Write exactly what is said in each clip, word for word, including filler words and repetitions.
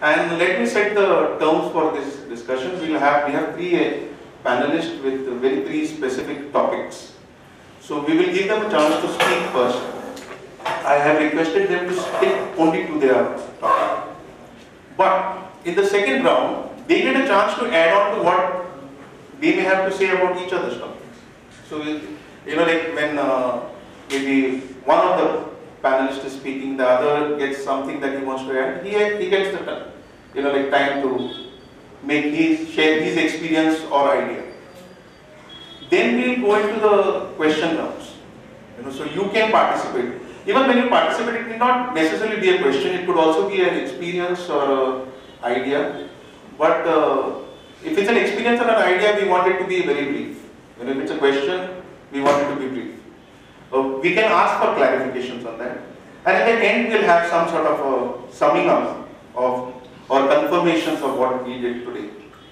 And let me set the terms for this discussion. We'll have, we have three uh, panelists with very three specific topics. So we will give them a chance to speak first. I have requested them to stick only to their topic. But in the second round, they get a chance to add on to what they may have to say about each other's topics. So, you know, like when uh, maybe one of the panelists is speaking, the other gets something that he wants to add, he, he gets the time, you know, like time to make his, share his experience or idea. Then we will go into the question rounds. You know, so you can participate. Even when you participate, it may not necessarily be a question, it could also be an experience or an idea. But uh, if it's an experience or an idea, we want it to be very brief. And if it's a question, we want it to be brief. Uh, we can ask for clarifications on that. And at the end, we'll have some sort of a summing up of or confirmations of what we did today.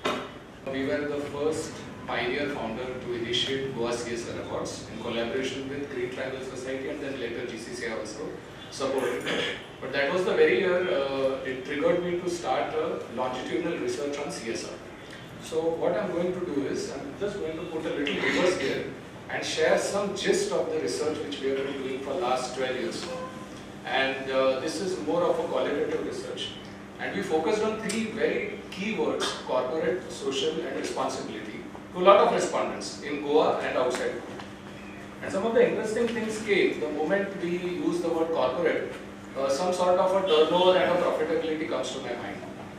We were the first pioneer founder to initiate Goa C S R Awards in collaboration with Green Triangle Society and then later G C C I also supported. But that was the very year uh, it triggered me to start a longitudinal research on C S R. So what I'm going to do is, I'm just going to put a little reverse here and share some gist of the research which we have been doing for last twelve years. And uh, this is more of a qualitative research. And we focused on three very key words: corporate, social and responsibility, to a lot of respondents in Goa and outside. And some of the interesting things came the moment we use the word corporate. Uh, some sort of a turnover and a profitability comes to my mind.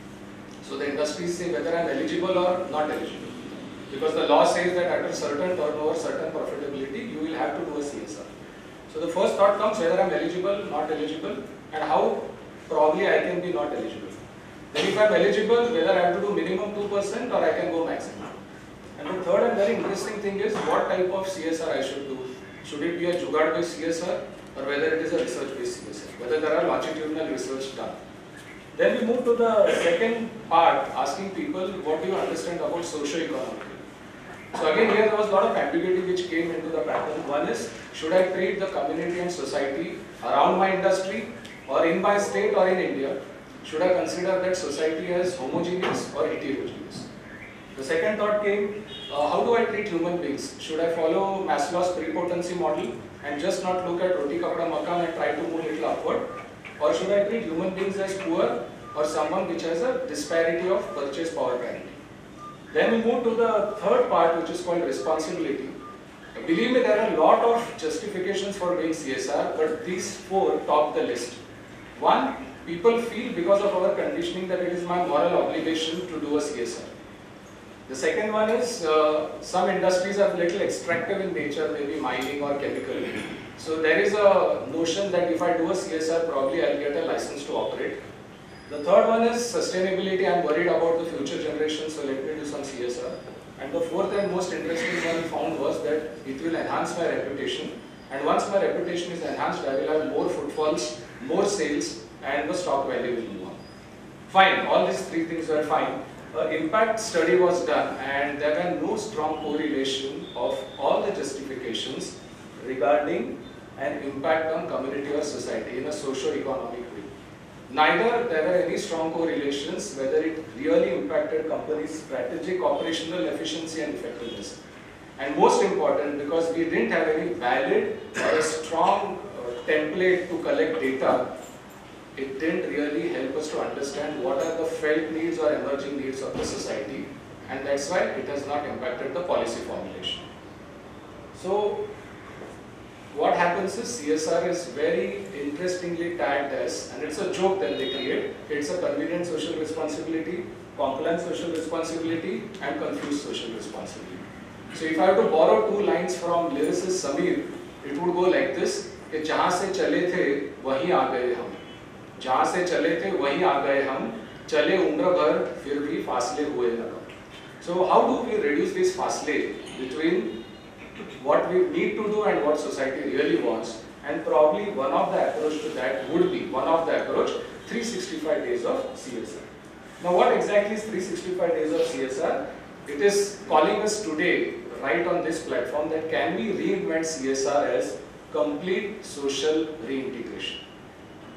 So the industries say whether I am eligible or not eligible. Because the law says that at a certain turnover, certain profitability, you will have to do a C S R. So the first thought comes whether I am eligible, not eligible, and how probably I can be not eligible. Then if I am eligible, whether I have to do minimum two percent or I can go maximum. And the third and very interesting thing is what type of C S R I should do. Should it be a Jugaad based C S R or whether it is a research based C S R, whether there are longitudinal research done. Then we move to the second part, asking people what do you understand about socio-economic. So again here there was a lot of ambiguity which came into the pattern. One is, should I treat the community and society around my industry or in my state or in India? Should I consider that society as homogeneous or heterogeneous? The second thought came, uh, how do I treat human beings? Should I follow Maslow's prepotency model and just not look at roti kapda makan and try to move a little upward? Or should I treat human beings as poor or someone which has a disparity of purchase power parity? Then we move to the third part, which is called responsibility. Believe me, there are a lot of justifications for doing C S R, but these four top the list. One, people feel because of our conditioning that it is my moral obligation to do a C S R. The second one is, uh, some industries are a little extractive in nature, maybe mining or chemical. So there is a notion that if I do a C S R, probably I'll get a license to operate. The third one is sustainability. I'm worried about the future generations, so let me do some C S R. And the fourth and most interesting one we found was that it will enhance my reputation. And once my reputation is enhanced, I will have more footfalls, more sales, and the stock value will move on. Fine, all these three things were fine. An impact study was done, and there were no strong correlation of all the justifications regarding an impact on community or society in a socio-economic way. Neither there were any strong correlations whether it really impacted companies' strategic operational efficiency and effectiveness. And most important, because we didn't have any valid or a strong uh, template to collect data, it didn't really help us to understand what are the felt needs or emerging needs of the society, and that's why it has not impacted the policy formulation. So what happens is C S R is very interestingly tagged as, and it's a joke that they create, it's a convenient social responsibility, compliant social responsibility, and confused social responsibility. So if I have to borrow two lines from lyricist Samir, it would go like this, कि जहाँ से चले थे वहीं आ गए हम, जहाँ से चले थे वहीं आ गए हम, चले उम्र भर फिर भी फासले हुए न कम. So how do we reduce this fasle between what we need to do and what society really wants? And probably one of the approach to that would be, one of the approach, three hundred sixty-five days of C S R. Now what exactly is three hundred sixty-five days of C S R? It is calling us today, right on this platform, that can we reinvent C S R as complete social reintegration.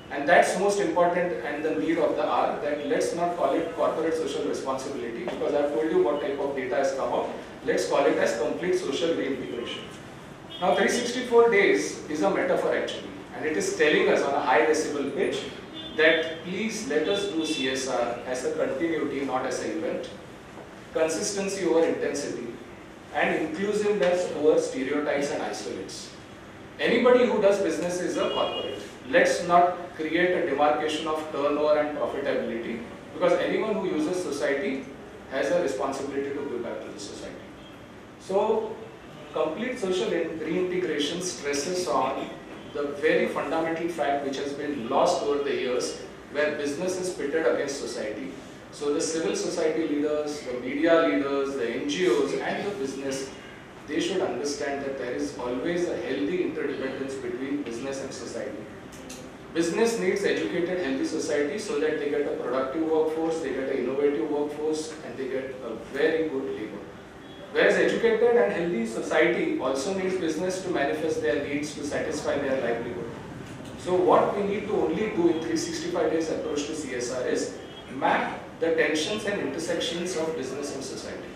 And that's most important and the need of the hour, that let's not call it corporate social responsibility, because I've told you what type of data has come out. Let's call it as complete social reintegration. Now three hundred sixty-four days is a metaphor actually, and it is telling us on a high decibel pitch that please let us do C S R as a continuity, not as an event, consistency over intensity, and inclusiveness over stereotypes and isolates. Anybody who does business is a corporate. Let's not create a demarcation of turnover and profitability, because anyone who uses society has a responsibility to give back to the society. So, complete social reintegration stresses on the very fundamental fact which has been lost over the years, where business is pitted against society. So the civil society leaders, the media leaders, the N G Os and the business, they should understand that there is always a healthy interdependence between business and society. Business needs educated, healthy society so that they get a productive workforce, they get an innovative workforce, and they get a very good labor. Whereas educated and healthy society also needs business to manifest their needs, to satisfy their livelihood. So what we need to only do in three hundred sixty-five days approach to C S R is map the tensions and intersections of business and society.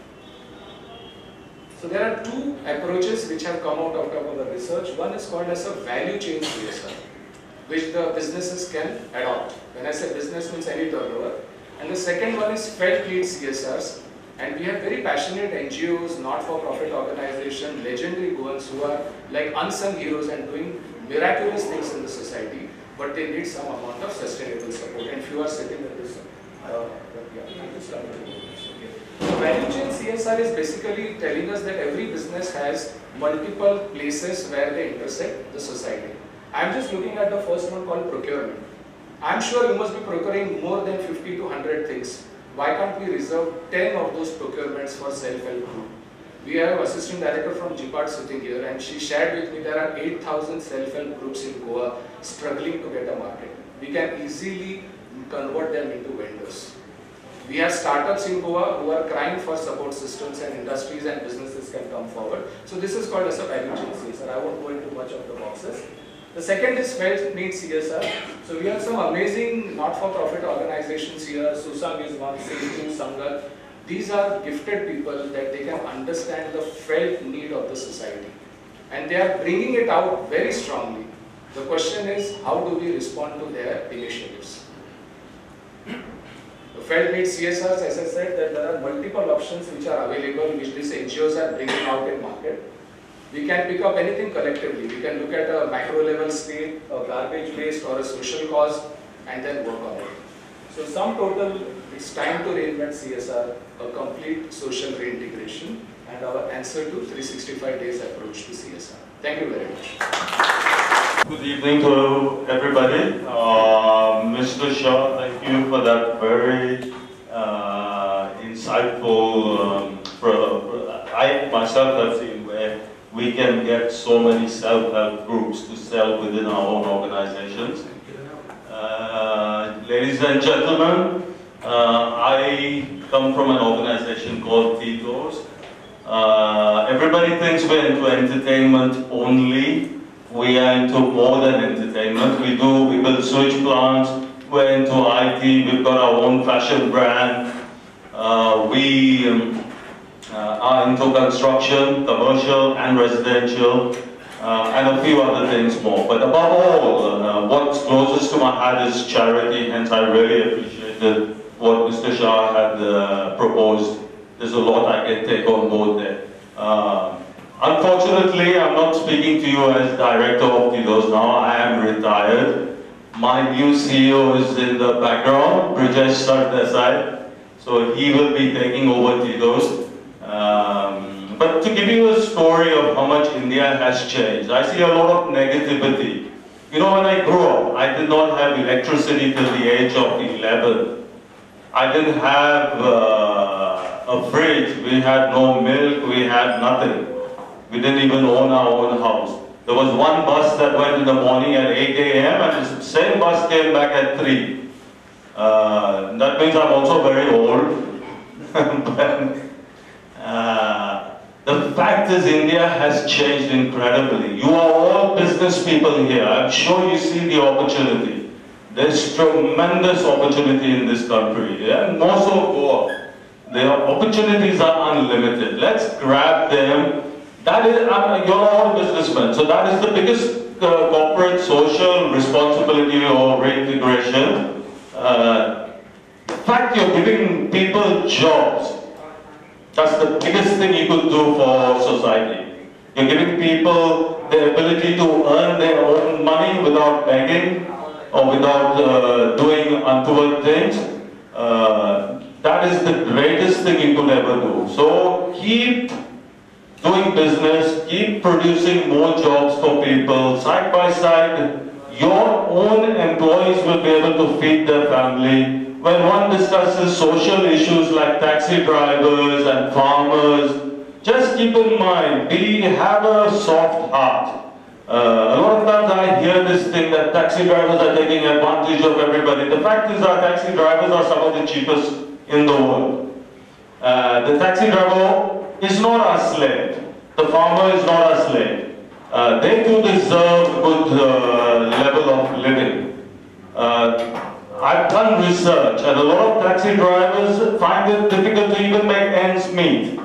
So there are two approaches which have come out of our research. One is called as a value chain C S R, which the businesses can adopt. When I say business, means any turnover. And the second one is felt need C S Rs. And we have very passionate N G Os, not-for-profit organizations, legendary ones who are like unsung heroes and doing miraculous things in the society, but they need some amount of sustainable support. And few are sitting at this. Uh, yeah, the value chain C S R is basically telling us that every business has multiple places where they intersect the society. I'm just looking at the first one called procurement. I'm sure you must be procuring more than fifty to one hundred things. Why can't we reserve ten of those procurements for self-help group? We have an assistant director from G P A T sitting here, and she shared with me there are eight thousand self-help groups in Goa struggling to get a market. We can easily convert them into vendors. We have startups in Goa who are crying for support systems, and industries and businesses can come forward. So this is called as a value chain C S R. I won't go into much of the boxes. The second is felt need C S R. So we have some amazing not-for-profit organizations here. Susang is one, Setu, Sangat. These are gifted people that they can understand the felt need of the society. And they are bringing it out very strongly. The question is, how do we respond to their initiatives? The felt need C S Rs, as I said, that there are multiple options which are available, which these N G Os are bringing out in market. We can pick up anything collectively. We can look at a macro level state, a garbage waste or a social cause, and then work on it. So sum total, it's time to reinvent C S R, a complete social reintegration, and our answer to three hundred sixty-five days approach to C S R. Thank you very much. Good evening to everybody. Uh, Mister Shah, thank you for that very uh, insightful, um, pro, pro, I myself have seen where we can get so many self-help groups to sell within our own organizations. Uh, ladies and gentlemen, uh, I come from an organization called Tito's. Uh, everybody thinks we're into entertainment only. We are into more than entertainment. We do, we build sewage plants, we're into I T, we've got our own fashion brand. Uh, we um, uh, are into construction, commercial and residential, uh, and a few other things more. But above all, uh, what's closest to my heart is charity, hence I really appreciated what Mister Shah had uh, proposed. There's a lot I can take on board there. Uh, Unfortunately, I'm not speaking to you as director of Tito's now. I am retired. My new C E O is in the background, Brijesh Sardesai. So he will be taking over Tito's. Um, but to give you a story of how much India has changed, I see a lot of negativity. You know, when I grew up, I did not have electricity till the age of eleven. I didn't have uh, a fridge. We had no milk. We had nothing. We didn't even own our own house. There was one bus that went in the morning at eight A M and the same bus came back at three. Uh, that means I'm also very old. but, uh, the fact is India has changed incredibly. You are all business people here. I'm sure you see the opportunity. There's tremendous opportunity in this country, yeah? And more so Goa. The opportunities are unlimited. Let's grab them. That is, uh, you're all businessmen, so that is the biggest uh, corporate social responsibility or reintegration. Uh, in fact, you're giving people jobs. That's the biggest thing you could do for society. You're giving people the ability to earn their own money without begging or without uh, doing untoward things. Uh, that is the greatest thing you could ever do. So keep doing business, keep producing more jobs for people. Side by side, your own employees will be able to feed their family. When one discusses social issues like taxi drivers and farmers, just keep in mind, we have a soft heart. Uh, a lot of times I hear this thing that taxi drivers are taking advantage of everybody. The fact is our taxi drivers are some of the cheapest in the world. Uh, the taxi driver is not our slave. The farmer is not our slave. Uh, they do deserve a good uh, level of living. Uh, I've done research and a lot of taxi drivers find it difficult to even make ends meet.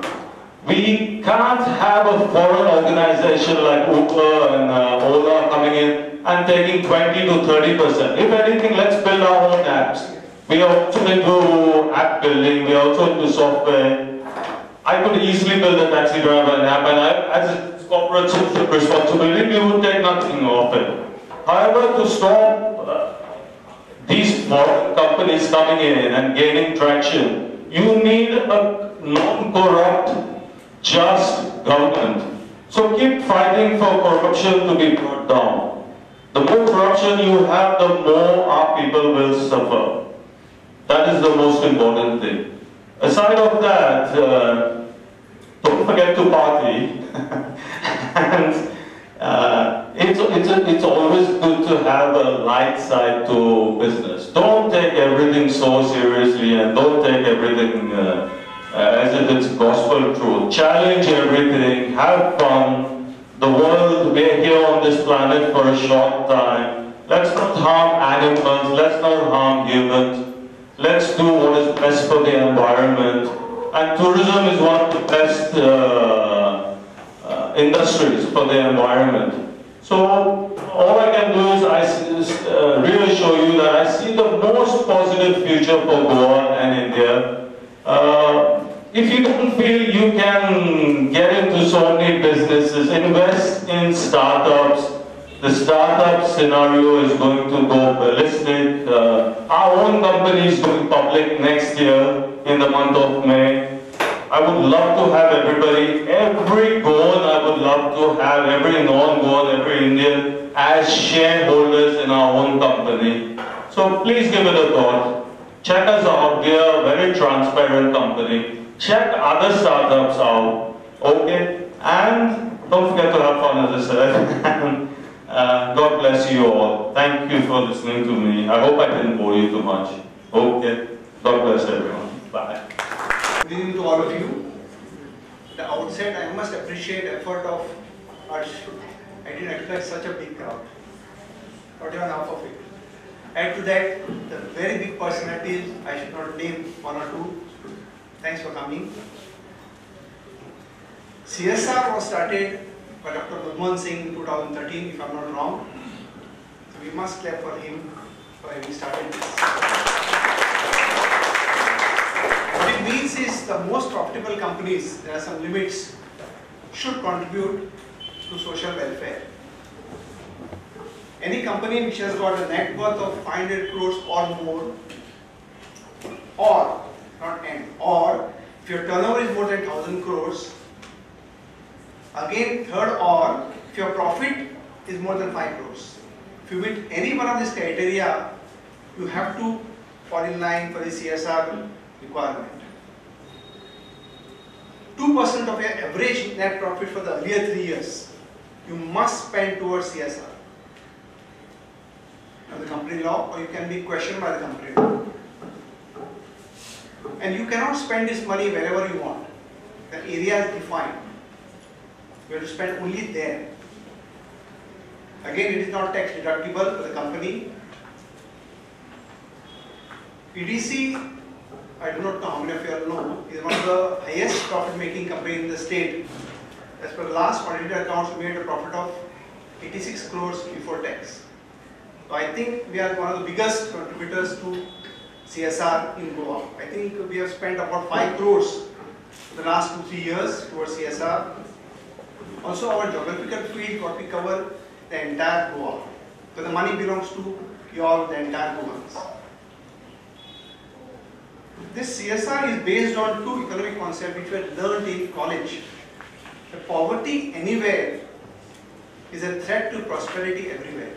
We can't have a foreign organization like Uber and uh, Ola coming in and taking twenty to thirty percent. If anything, let's build our own apps. We are also into app building, we are also into software. I could easily build a taxi driver an app, and I, as a corporate social responsibility, we would take nothing of it. However, to stop uh, these foreign companies coming in and gaining traction, you need a non-corrupt, just government. So keep fighting for corruption to be brought down. The more corruption you have, the more our people will suffer. That is the most important thing. Aside of that, uh, don't forget to party. and uh, it's, it's, it's always good to have a light side to business. Don't take everything so seriously and don't take everything uh, Uh, as if it's gospel truth. Challenge everything, have fun. The world, we're here on this planet for a short time. Let's not harm animals, let's not harm humans. Let's do what is best for the environment. And tourism is one of the best uh, uh, industries for the environment. So all I can do is I uh, reassure you that I see the most positive future for Goa and India. Uh, if you don't feel you can get into so many businesses, invest in startups. The startup scenario is going to go ballistic. Uh, our own company is going public next year in the month of May. I would love to have everybody, every Goan, I would love to have every non-Goan, every Indian as shareholders in our own company. So please give it a thought. Check us out, we are a very transparent company. Check other startups out, okay? And don't forget to have fun, as I said. uh, God bless you all. Thank you for listening to me. I hope I didn't bore you too much. Okay? God bless everyone. Bye. Good evening to all of you. At the outset, I must appreciate the effort of Arsh. I didn't expect such a big crowd. Not even half of it. Add to that, the very big personalities, I should not name one or two. Thanks for coming. C S R was started by Doctor Manmohan Singh in two thousand thirteen, if I'm not wrong. So we must clap for him for having started this. What it means is the most profitable companies, there are some limits, should contribute to social welfare. Any company which has got a net worth of five hundred crores or more, or, not and, or, if your turnover is more than one thousand crores, again third or, if your profit is more than five crores. If you meet any one of these criteria, you have to fall in line for the C S R requirement. two percent of your average net profit for the earlier three years, you must spend towards C S R. Of the company law, or you can be questioned by the company law. And you cannot spend this money wherever you want. The area is defined. You have to spend only there. Again, it is not tax deductible for the company. E D C, I do not know how many of you all know, is one of the highest profit-making company in the state. As per the last audited accounts, we made a profit of eighty-six crores before tax. So I think we are one of the biggest contributors to C S R in Goa. I think we have spent about five crores in the last two, three years towards C S R. Also, our geographical field, what we cover, the entire Goa. So the money belongs to you all, the entire Goans. This C S R is based on two economic concepts which were learned in college. The poverty anywhere is a threat to prosperity everywhere.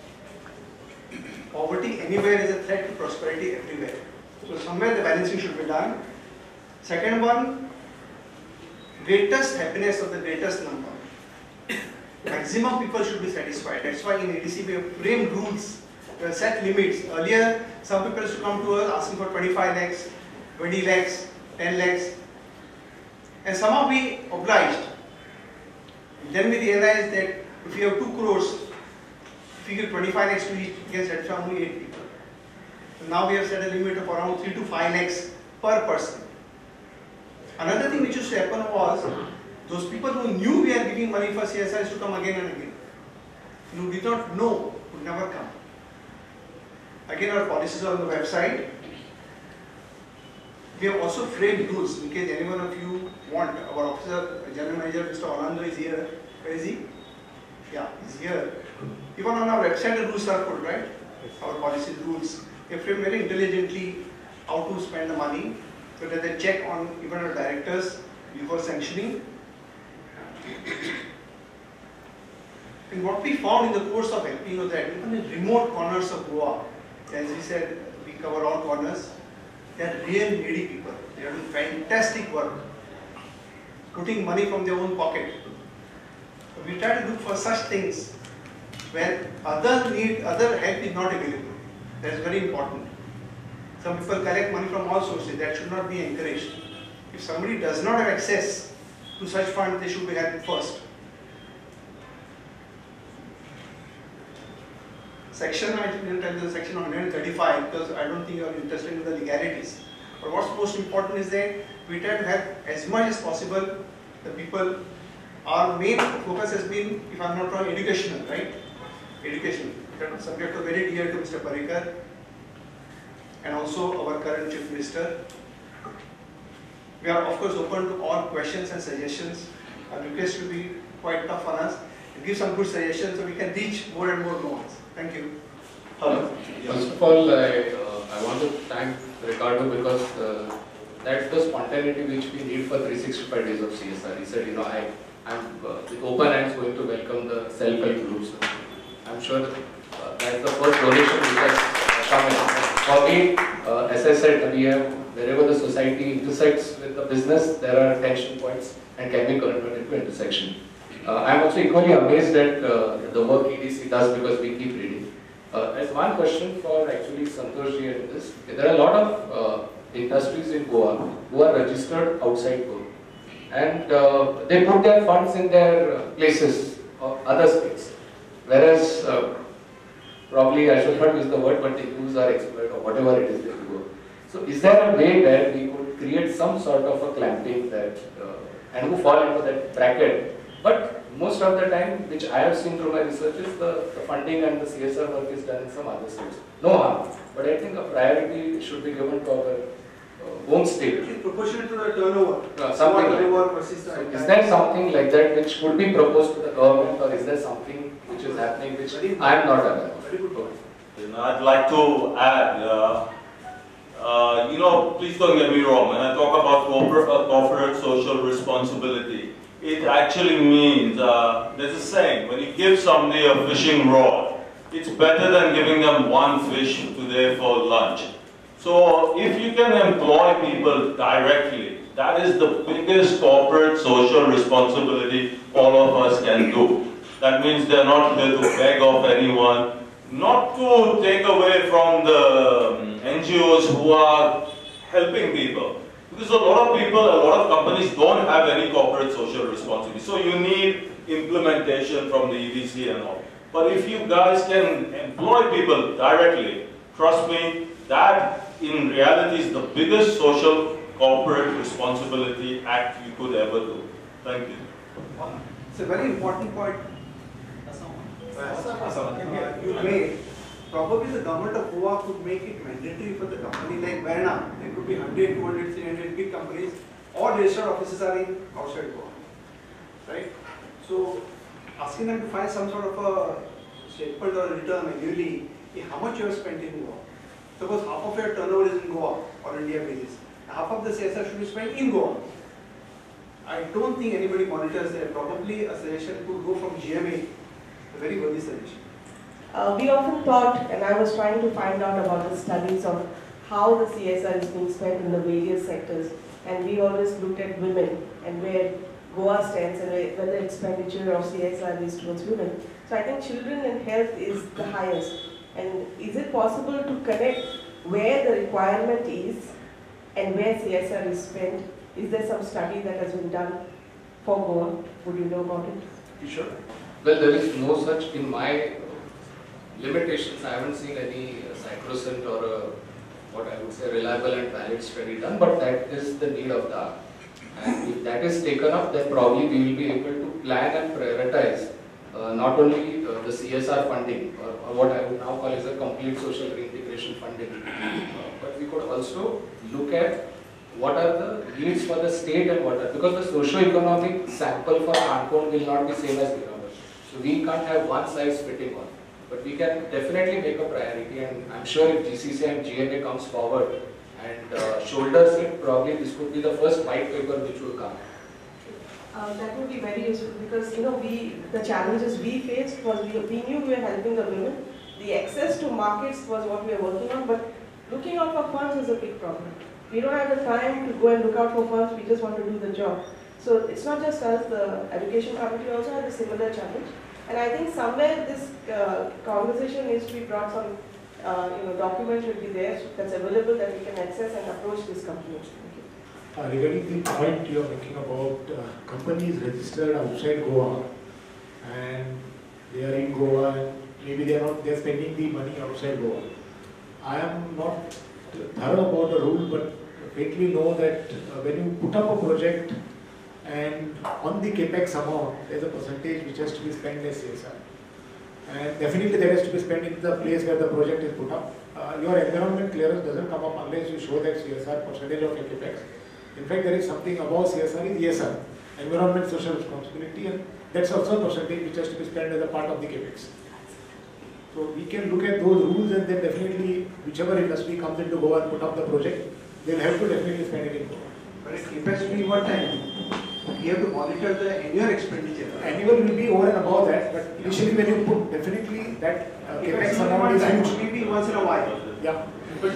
Poverty anywhere is a threat to prosperity everywhere. So somewhere the balancing should be done. Second one, greatest happiness of the greatest number. Maximum people should be satisfied. That's why in A D C we have framed rules, we have set limits. Earlier, some people used to come to us asking for twenty-five lakhs, twenty lakhs, ten lakhs, and somehow we obliged. Then we realized that if you have two crores, if you give twenty-five lakhs to each, you can satisfy only eight people. So now we have set a limit of around three to five lakhs per person. Another thing which used to happen was, those people who knew we are giving money for C S R used to come again and again. Who did not know would never come. Again, our policies are on the website. We have also framed rules in case any one of you want. Our officer, General Manager, Mister Orlando is here. Where is he? Yeah, he's here. Even on our website, the rules are put, right? Our policy rules. We have framed very intelligently how to spend the money, so that they check on even our directors before sanctioning. And what we found in the course of helping was that even in remote corners of Goa, as we said, we cover all corners, they are real needy people. They are doing fantastic work, putting money from their own pocket. So we try to look for such things where other need, other help is not available. That is very important. Some people collect money from all sources. That should not be encouraged. If somebody does not have access to such funds, they should be helped first. Section, I didn't tell the section on one thirty-five because I don't think you are interested in the legalities. But what's most important is that we try to help as much as possible the people. Our main focus has been, if I'm not wrong, educational, right? Education. That subject was very dear to Mister Parikar and also our current Chief Minister. We are of course open to all questions and suggestions. Our request will be quite tough on us. Give some good suggestions so we can reach more and more nodes. Thank you. Uh, first of all, I, uh, I want to thank Ricardo because uh, that's the spontaneity which we need for three hundred sixty-five days of C S R. He said, you know, I, I'm uh, with open hands going to welcome the self-help groups. I'm sure uh, that's the first donation which has come in. For me, uh, as I said, we have, wherever the society intersects with the business, there are tension points and can be converted into intersection. Uh, I am also equally amazed at uh, the work E D C does because we keep reading. Uh, there's one question for actually Santoshji and this. There are a lot of uh, industries in Goa who are registered outside Goa. And uh, they put their funds in their places or other states. Whereas, uh, probably I should not use the word, but they use our expert or whatever it is they do. So is there a way where we could create some sort of a clamping that, uh, and who fall into that bracket? But most of the time, which I have seen through my research, is the, the funding and the C S R work is done in some other states. No harm, but I think a priority should be given to our uh, home state. It is proportionate to the turnover. Uh, something like turnover versus the so is there something like that which could be proposed to the government, or is there something which is happening which I am not aware of? Very good point. You know, I'd like to add, uh, uh, you know, please don't get me wrong, when I talk about corporate, uh, corporate social responsibility, it actually means, uh, there's a saying, when you give somebody a fishing rod, it's better than giving them one fish today for lunch. So if you can employ people directly, that is the biggest corporate social responsibility all of us can do. That means they're not here to beg off anyone, not to take away from the N G Os who are helping people. Because a lot of people, a lot of companies don't have any corporate social responsibility. So you need implementation from the E D C and all. But if you guys can employ people directly, trust me, that in reality is the biggest social corporate responsibility act you could ever do. Thank you. It's a very important point. Uh, you made. Probably the government of Goa could make it mandatory for the company like Verna. There could be one hundred, two hundred, three hundred big companies. All registered offices are in outside Goa, right? So asking them to find some sort of a statement or a return annually, how much you have spent in Goa. Suppose half of your turnover is in Goa or India basis. Half of the C S R should be spent in Goa. I don't think anybody monitors there. Probably a suggestion could go from G M A, a very worthy suggestion. Uh, we often thought, and I was trying to find out about the studies of how the C S R is being spent in the various sectors, and we always looked at women and where Goa stands and where the expenditure of C S R is towards women. So I think children and health is the highest. And is it possible to connect where the requirement is and where C S R is spent? Is there some study that has been done for Goa? Would you know about it? You sure? Well, there is no such in my limitations. I haven't seen any uh, sacrosanct or a, what I would say reliable and valid study done, but that is the need of the hour. And if that is taken up, then probably we will be able to plan and prioritize uh, not only uh, the C S R funding or, or what I would now call as a complete social reintegration funding, uh, but we could also look at what are the needs for the state and what are, because the socio-economic sample for Ankon will not be same as Birabar. So we can't have one size fitting all. But we can definitely make a priority, and I'm sure if G C C and G M A comes forward and uh, shoulders it, probably this could be the first white paper which will come. Uh, that would be very useful because you know we the challenges we faced was we, we knew we were helping the women. The access to markets was what we were working on, but looking out for funds is a big problem. We don't have the time to go and look out for funds. We just want to do the job. So it's not just us. The education committee also had a similar challenge. And I think somewhere this uh, conversation needs to be brought, some uh, you know, document should be there that's available that we can access and approach this company. Uh, regarding the point you are making about uh, companies registered outside Goa and they are in Goa and maybe they are not, they are spending the money outside Goa. I am not thorough about the rule, but faintly know that uh, when you put up a project and on the capex amount, there is a percentage which has to be spent as C S R. And definitely there has to be spent in the place where the project is put up. Uh, your environment clearance doesn't come up unless you show that C S R percentage of your capex. In fact, there is something above C S R is E S R, environment social responsibility, and that's also a percentage which has to be spent as a part of the capex. So we can look at those rules and then definitely whichever industry comes into Goa and put up the project, they'll have to definitely spend it in Goa. But it capex will be what time? You have to monitor the annual expenditure. Annual will be over and above that, but initially when you put, definitely that uh, capex amount is huge. Maybe once in a while. Yeah.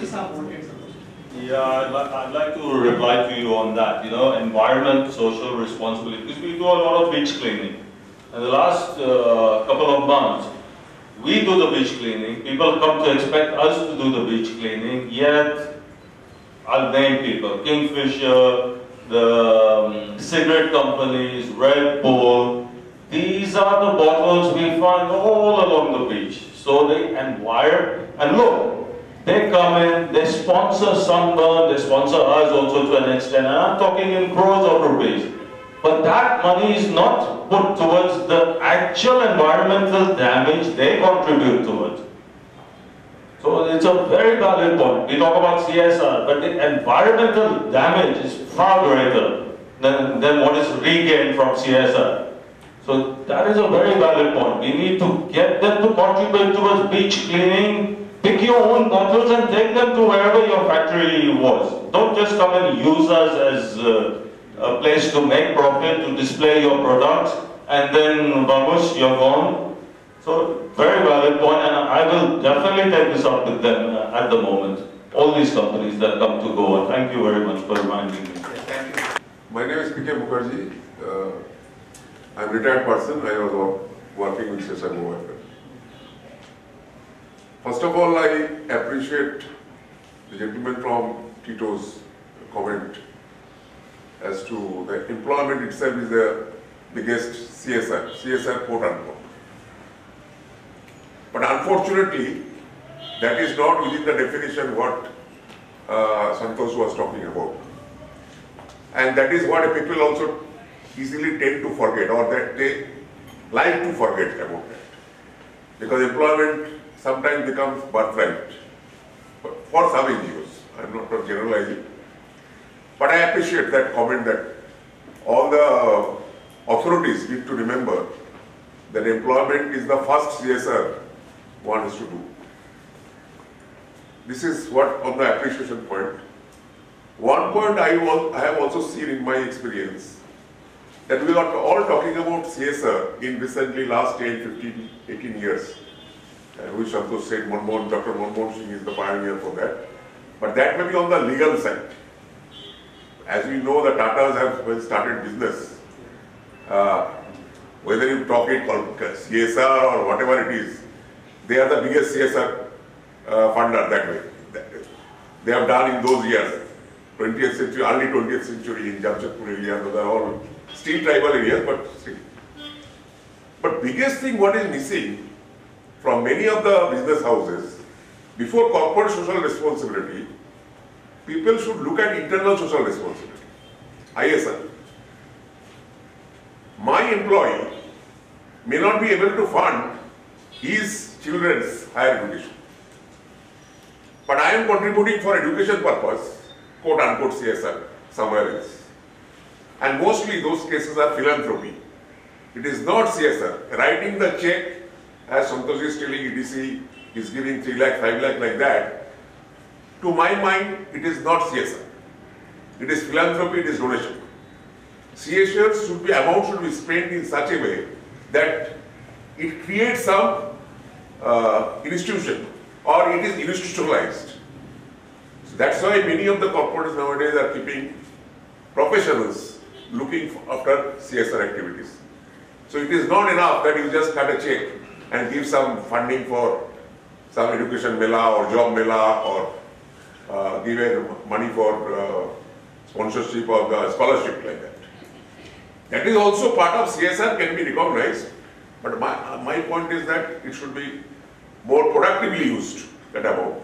Yeah, I'd, li I'd like to reply to you on that, you know, environment, social responsibility, because we do a lot of beach cleaning. In the last uh, couple of months, we do the beach cleaning, people come to expect us to do the beach cleaning, yet I'll name people, Kingfisher, the um, cigarette companies, Red Bull, these are the bottles we find all along the beach. So they, and wire, and look, they come in, they sponsor Sunburn, they sponsor us also to an extent, and I'm talking in crores of rupees. But that money is not put towards the actual environmental damage they contribute towards. So it's a very valid point. We talk about C S R, but the environmental damage is far greater than, than what is regained from C S R. So that is a very valid point. We need to get them to contribute towards beach cleaning. Pick your own bottles and take them to wherever your factory was. Don't just come and use us as uh, a place to make profit, to display your products, and then vamos, you're gone. So, very valid point, and I will definitely take this up with them uh, at the moment. All these companies that come to Goa. Thank you very much for reminding me. Thank you. My name is P K Mukherjee. Uh, I'm a retired person. I was working with C S R Goa. First of all, I appreciate the gentleman from Tito's comment as to the employment itself is the biggest C S R, C S R quote unquote. But unfortunately, that is not within the definition what uh, Santosh was talking about. And that is what people also easily tend to forget, or that they like to forget about that. Because employment sometimes becomes birthright for some N G Os. I am not generalizing. But I appreciate that comment that all the authorities need to remember that employment is the first C S R one has to do. This is what on the appreciation point. One point I, will, I have also seen in my experience that we are all talking about C S R in recently last ten, fifteen, eighteen years. Uh, which Santosh said Manmohan, Doctor Manmohan Singh is the pioneer for that. But that may be on the legal side. As we know, the Tatas have started business. Uh, whether you talk it called C S R or whatever it is, they are the biggest C S R uh, funder that way. They have done in those years, twentieth century, early twentieth century in Jamshedpur area, those are all still tribal areas, but still. But biggest thing what is missing from many of the business houses, before corporate social responsibility, people should look at internal social responsibility, I S R. My employee may not be able to fund his children's higher education, but I am contributing for education purpose, quote unquote C S R, somewhere else. And mostly those cases are philanthropy. It is not C S R. Writing the check, as Santosh is telling E D C, is giving three lakh, five lakh like that. To my mind, it is not C S R. It is philanthropy, it is donation. C S R should be, amount should be spent in such a way that it creates some uh, institution or it is institutionalized. So that's why many of the corporates nowadays are keeping professionals looking after C S R activities. So it is not enough that you just cut a check and give some funding for some education mela or job mela or uh, give a money for uh, sponsorship or the scholarship like that. That is also part of C S R, can be recognized, but my, my point is that it should be more productively used, that amount.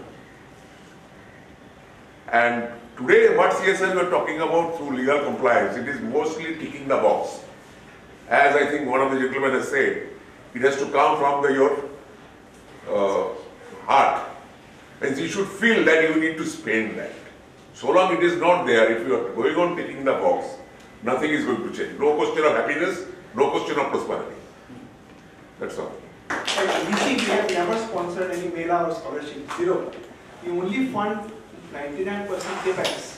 And today what C S R we are talking about through legal compliance, it is mostly ticking the box. As I think one of the gentlemen has said, it has to come from the, your uh, heart. And you should feel that you need to spend that. So long it is not there, if you are going on ticking the box, nothing is going to change. No question of happiness, no question of prosperity. That's all. At D C, we have never sponsored any mela or scholarship, zero. We only fund ninety-nine percent capex,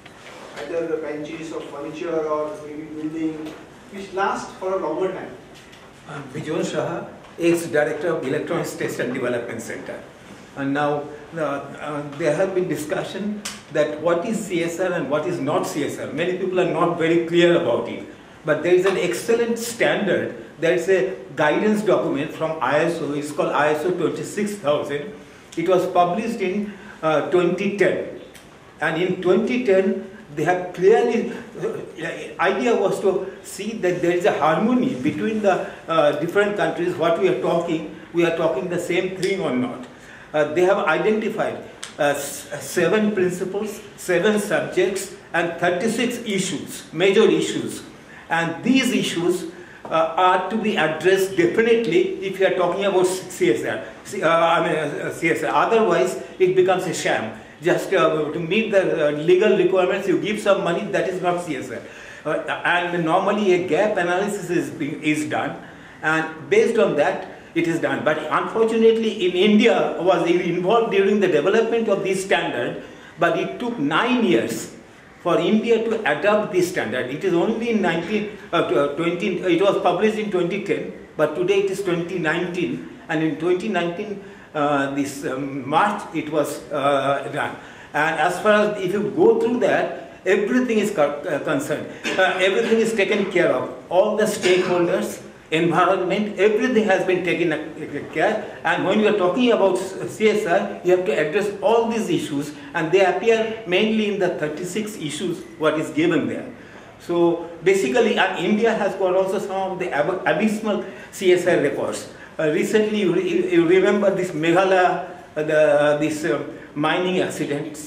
either the benches or furniture or maybe building, which lasts for a longer time. I'm Bijon Shah, ex-director of Electronics Test and Development Center. And now uh, uh, there have been discussion that what is C S R and what is not C S R. Many people are not very clear about it. But there is an excellent standard. There is a guidance document from I S O. It's called I S O twenty-six thousand. It was published in uh, twenty ten. And in twenty ten, they have clearly, uh, idea was to see that there is a harmony between the uh, different countries. What we are talking, we are talking the same thing or not. Uh, they have identified uh, seven principles, seven subjects, and thirty-six issues, major issues. And these issues uh, are to be addressed definitely if you are talking about C S R. Uh, I mean uh, C S R. Otherwise, it becomes a sham. Just uh, to meet the uh, legal requirements, you give some money, that is not C S R. Uh, and normally a gap analysis is, being, is done, and based on that, it is done. But unfortunately, in India, was involved during the development of this standard, but it took nine years for India to adopt this standard. It is only in nineteen, uh, twenty, it was published in twenty ten, but today it is twenty nineteen, and in twenty nineteen, uh, this um, March, it was uh, done. And as far as, if you go through that, everything is uh, concerned. Uh, everything is taken care of. All the stakeholders, environment, everything has been taken care. And when you are talking about C S R, you have to address all these issues, and they appear mainly in the thirty-six issues what is given there. So basically, uh, India has got also some of the ab abysmal C S R records. Uh, recently, you, re you remember this Meghalaya, uh, the, uh, this uh, mining accidents,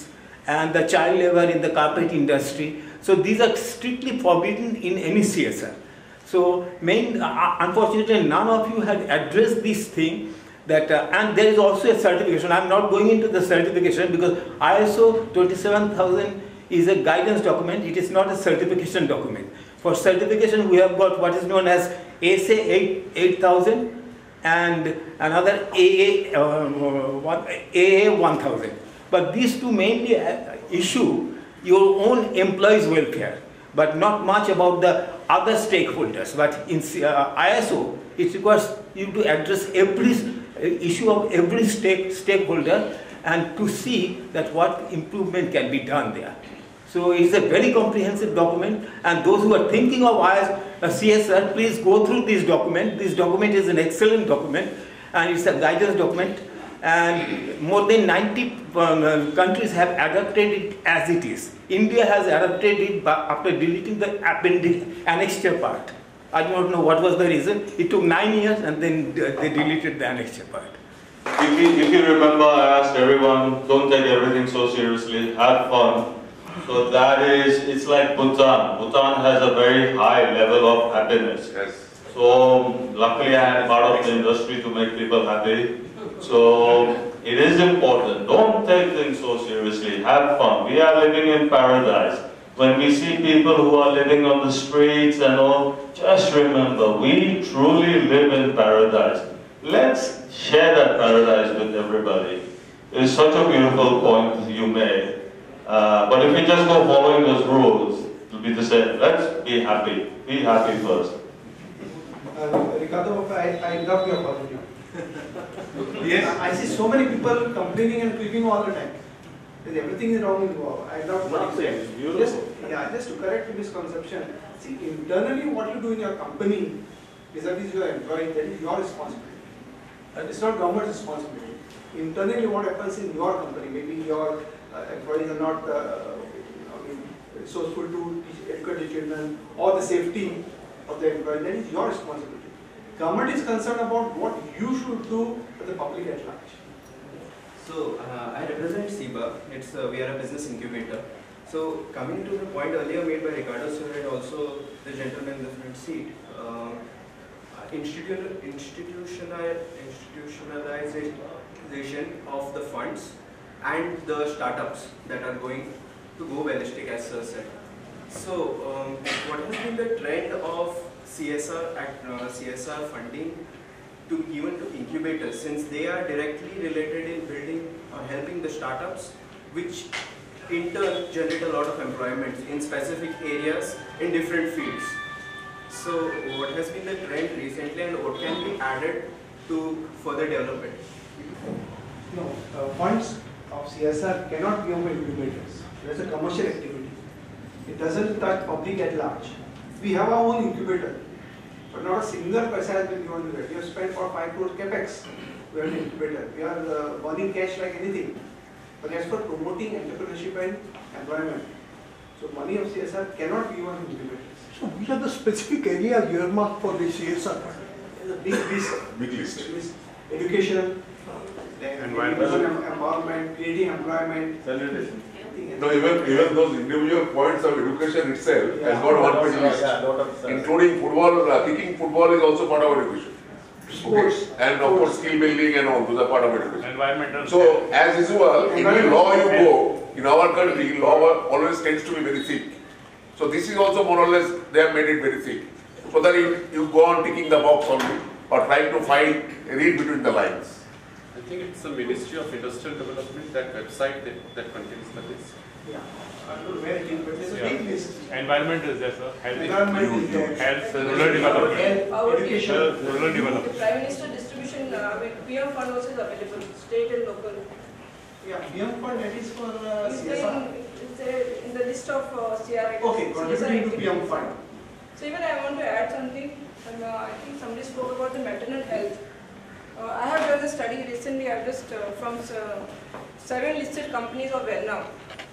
and the child labor in the carpet industry. So these are strictly forbidden in any C S R. So main, uh, unfortunately, none of you had addressed this thing. That uh, and there is also a certification. I'm not going into the certification because I S O twenty-seven thousand is a guidance document. It is not a certification document. For certification, we have got what is known as A S A eight thousand and another A A uh, what A A one thousand. But these two mainly issue your own employees' welfare, but not much about the other stakeholders. But in uh, I S O, it requires you to address every issue of every stake, stakeholder and to see that what improvement can be done there. So it's a very comprehensive document, and those who are thinking of C S R, please go through this document. This document is an excellent document, and it's a guidance document, and more than ninety um, countries have adopted it as it is. India has adopted it after deleting the appendix annexure part. I do not know what was the reason. It took nine years and then they deleted the annexure part. If you, if you remember, I asked everyone, don't take everything so seriously, have fun. So that is, it's like Bhutan. Bhutan has a very high level of happiness. Yes. So luckily I am part of the industry to make people happy. So it is important. Don't take things so seriously. Have fun. We are living in paradise. When we see people who are living on the streets and all, just remember, we truly live in paradise. Let's share that paradise with everybody. It's such a beautiful point you made. Uh, but if we just go following those rules, it'll be the same. Let's be happy. Be happy first. Uh, Ricardo, I, I love your positive. Yes. I see so many people complaining and tweaking all the time. Everything is wrong in Goa. I love what you said. Just, yeah, just to correct the misconception. See, internally what you do in your company vis-a-vis your employee, that is your responsibility. And it's not government's responsibility. Internally what happens in your company, maybe your uh, employees are not uh, I mean, resourceful to teach, educate the children, or the safety of the employee, that is your responsibility. Government is concerned about what you should do for the public at large. So, uh, I represent S I B A. It's, uh, we are a business incubator. So, coming to the point earlier made by Ricardo sir and also the gentleman in the front seat, uh, institu institutional, institutionalization of the funds and the startups that are going to go ballistic, as sir said. So, um, what has been the trend of C S R, uh, C S R funding to even to incubators, since they are directly related in building or helping the startups, which in turn generate a lot of employment in specific areas in different fields. So what has been the trend recently and what can be added to further development? No, uh, funds of C S R cannot be over incubators. That's a commercial activity. It doesn't touch public at large. We have our own incubator, but not a single paisa has been given to it. We have spent for five crore capex. We have an incubator. We are uh, burning cash like anything. But as for promoting entrepreneurship and employment, so money of C S R cannot be given to incubators. So which are the specific areas earmarked for the C S R fund? It's a big list. Big list. list. Education, environment, empowerment, creating employment. No, even even those individual points of education itself Yeah. has got one page list, Yeah, including football. Uh, kicking football is also part of education. Sports. Okay. And of course skill building and all those are part of education. Environmental. So as usual, any law you go, in our country, law always tends to be very thick. So this is also more or less, they have made it very thick. So that you, you go on ticking the box only, or trying to find, read between the lines. I think it's the Ministry of Industrial Development, that website that, that contains the list. Yeah. I don't know where it is, but there's a Yeah. big list. Environment is there, sir. Health, Environment is there. health, rural development. Health, Our education. Uh, rural The development. Prime Minister distribution, uh, with P M fund also is available, state and local. Yeah, P M fund, that is for uh, It's C S R. in, it's uh, in the list of uh, C R I. Okay, contributing to P M fund. So even I want to add something, and, uh, I think somebody spoke about the maternal health. Uh, I have done a study recently, I've just uh, from uh, seven listed companies of Vietnam.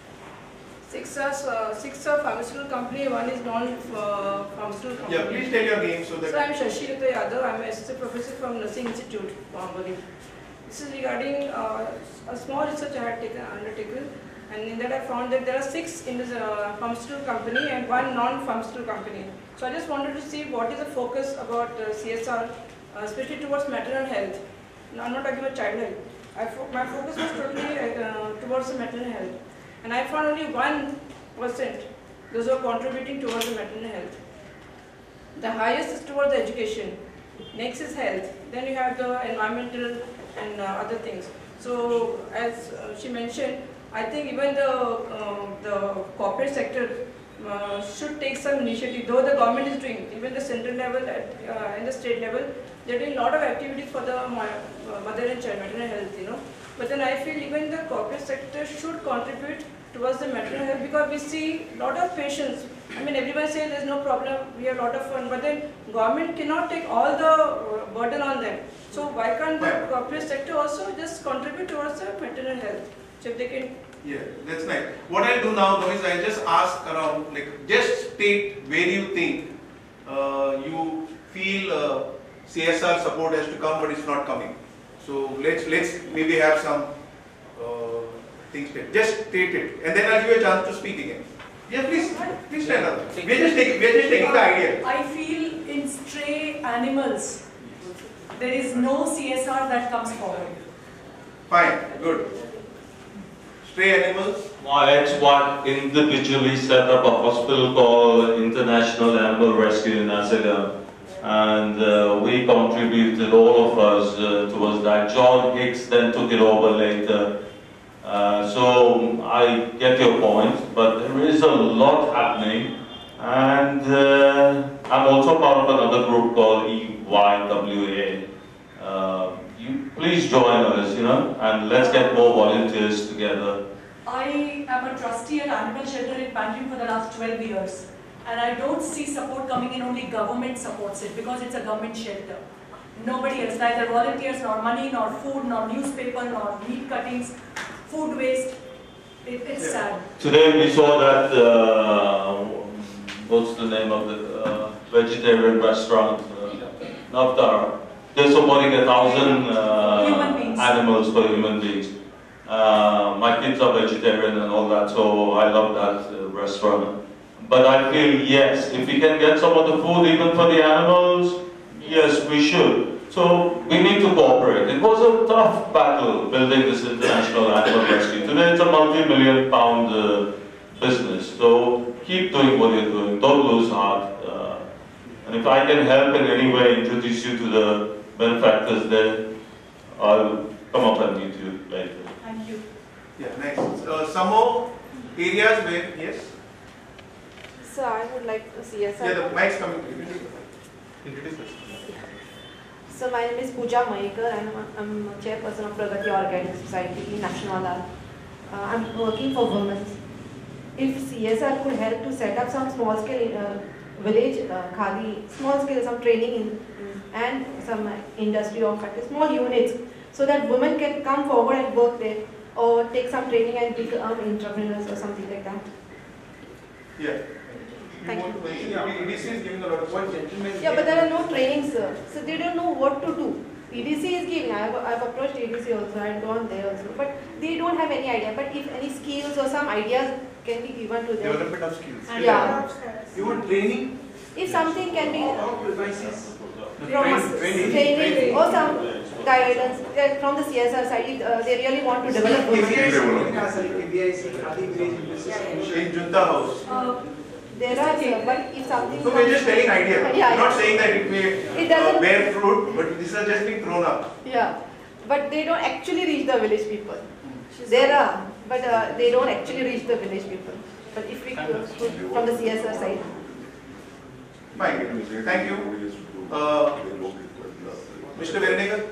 Six are, uh, six are pharmaceutical company, one is non-pharmaceutical company. Yeah, please tell your name so So that. I am Shashi Yuta Yadav, I am an assistant professor from Nursing Institute, Bombay. This is regarding uh, a small research I had taken, undertaken, And in that I found that there are six in this uh, pharmaceutical company and one non-pharmaceutical company. So I just wanted to see what is the focus about uh, C S R, uh, especially towards maternal health. Now, I'm not talking about child health. I fo my focus was totally uh, towards the maternal health. And I found only one percent those who are contributing towards the maternal health. The highest is towards the education. Next is health. Then you have the environmental and uh, other things. So as uh, she mentioned, I think even the, uh, the corporate sector uh, should take some initiative, though the government is doing, even the central level at, uh, and the state level, they're doing a lot of activities for the uh, mother and child, maternal health, you know. But then I feel even the corporate sector should contribute towards the maternal health, because we see a lot of patients. I mean, everyone says there's no problem, we have a lot of fun, but then government cannot take all the uh, burden on them. So why can't the corporate sector also just contribute towards the maternal health? So if they can. Yeah, that's nice. What I'll do now though is I'll just ask around, like, just state where you think uh, you feel uh, C S R support has to come, but it's not coming. So let's let's maybe have some uh, things. Just state it, and then I'll give you a chance to speak again. Yeah, please, please stand up. We're just taking, we're just taking the idea. I feel in stray animals, there is no C S R that comes forward. Fine, good. Stray animals? My ex-wife individually set up a hospital called International Animal Rescue in Asagam, and uh, we contributed, all of us, uh, towards that. John Hicks then took it over later. Uh, so I get your point, but there is a lot happening, and uh, I'm also part of another group called E Y W A. Uh, you please join us, you know, and let's get more volunteers together. I am a trustee at Animal Shelter in Pantry for the last twelve years, and I don't see support coming in. Only government supports it because it's a government shelter. Nobody else, neither volunteers, nor money, nor food, nor newspaper, nor meat cuttings, food waste. It, it's sad. Today we saw that, uh, what's the name of the uh, vegetarian restaurant? Uh, Navtar. They're supporting a thousand uh, animals for human beings. Uh, my kids are vegetarian and all that, so I love that uh, restaurant. But I feel, yes, if we can get some of the food even for the animals, yes, we should. So we need to cooperate. It was a tough battle building this international animal rescue. Today it's a multi-million pound uh, business. So keep doing what you're doing. Don't lose heart. Uh, and if I can help in any way introduce you to the benefactors there, I'll come up and meet you later. Thank you. Yeah, nice. Uh, some more areas where, yes? So I would like to see a Yeah, the mic's coming. Introduce yourself. So my name is Pooja Mahekar and I'm, I'm a chairperson of Pragati Organic Society in Naxnawala. Uh, I'm working for women. If C S R could help to set up some small scale uh, village uh, khadi, small scale some training in, in, and some uh, industry or factory, small units, so that women can come forward and work there or take some training and become entrepreneurs or something like that. Yeah. Thank you. E D C is giving a lot of one gentleman. Yeah, but there are no trainings, sir. So they don't know what to do. E D C is giving. I have, I have approached E D C also. I have gone there also. But they don't have any idea. But if any skills or some ideas can be given to them. Development of skills. And yeah. You want training? If something can be from training, training or some guidance uh, from the C S R side, uh, they really want to develop women. In Junta House. Uh, There are, sir, but if something. So we're just telling idea. Yeah, we're not yeah. saying that it may It doesn't uh, bear fruit, but these are just being thrown up. Yeah, but they don't actually reach the village people. There are, but uh, they don't actually reach the village people. But if we could, from the C S R side. Fine. Thank you. Uh, Mister Verenekar?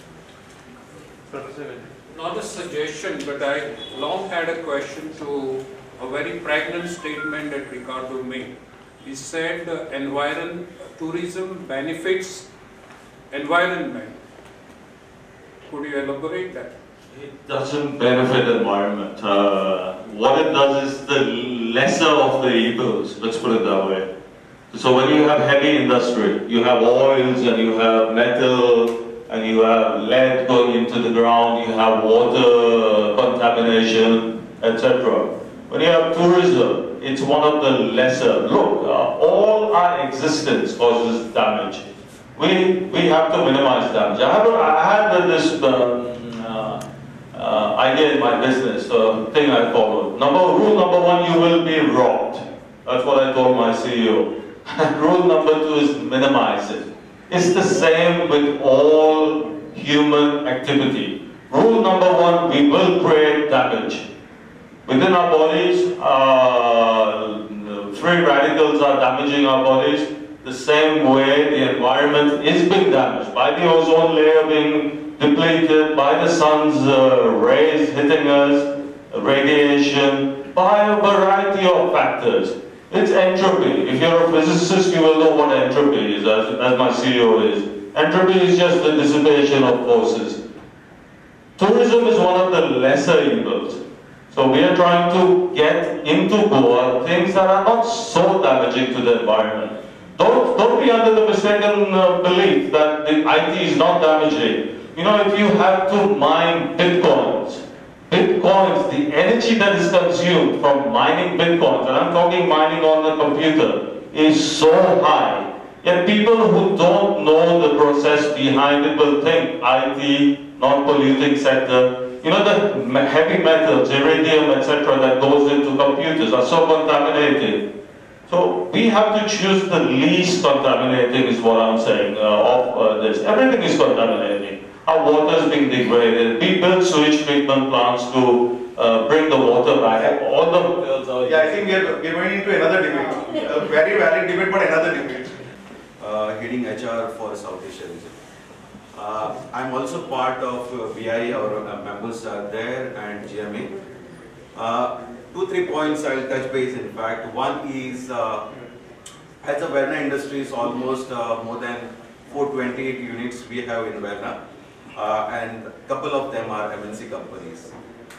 Not a suggestion, but I long had a question to a very pregnant statement that Ricardo made. He said uh, environ, tourism benefits environment. Could you elaborate that? It doesn't benefit the environment. Uh, what it does is the lesser of the evils, let's put it that way. So when you have heavy industry, you have oils and you have metal and you have lead going into the ground, you have water contamination. et cetera. When you have tourism, it's one of the lesser. Look, uh, all our existence causes damage. We we have to minimize damage. I have I had this um, uh, uh, idea in my business, uh, thing I followed. Number rule number one, you will be robbed. That's what I told my C E O. Rule number two is minimize it. It's the same with all human activity. Rule number one, we will create damage. Within our bodies, uh, free radicals are damaging our bodies the same way the environment is being damaged by the ozone layer being depleted, by the sun's uh, rays hitting us, radiation, by a variety of factors. It's entropy. If you're a physicist, you will know what entropy is, as, as my C E O is. Entropy is just the dissipation of forces. Tourism is one of the lesser evils. So we are trying to get into Goa things that are not so damaging to the environment. Don't, don't be under the mistaken uh, belief that the I T is not damaging. You know, if you have to mine bitcoins, bitcoins, the energy that is consumed from mining bitcoins, and I'm talking mining on the computer, is so high. Yet people who don't know the process behind it will think I T, non-polluting sector. You know, the heavy metals, iridium, et cetera that goes into computers are so contaminated. So we have to choose the least contaminating is what I'm saying uh, of uh, this. Everything is contaminating. Our water is being degraded. We build sewage treatment plants to uh, bring the water back. All the hotels are... Yeah, I think we are, we are going into another debate. A very valid debate, but another debate. Uh, heading H R for South Asia region. Uh, I'm also part of uh, B I, our uh, members are there, and G M A. Uh, two, three points I'll touch base in fact. One is, uh, as a Verna Industries, almost uh, more than four hundred twenty-eight units we have in Verna, uh, and a couple of them are M N C companies.